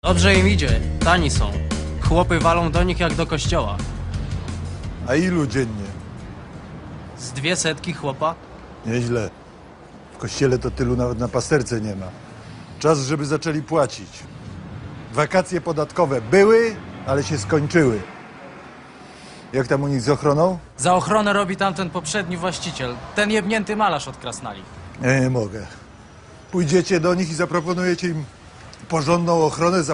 Dobrze im idzie, tani są. Chłopy walą do nich jak do kościoła. A ilu dziennie? Z 200 chłopa? Nieźle. W kościele to tylu nawet na pasterce nie ma. Czas, żeby zaczęli płacić. Wakacje podatkowe były, ale się skończyły. Jak tam u nich z ochroną? Za ochronę robi tamten poprzedni właściciel. Ten jebnięty malarz od Krasnali. Nie mogę. Pójdziecie do nich i zaproponujecie im porządną ochronę za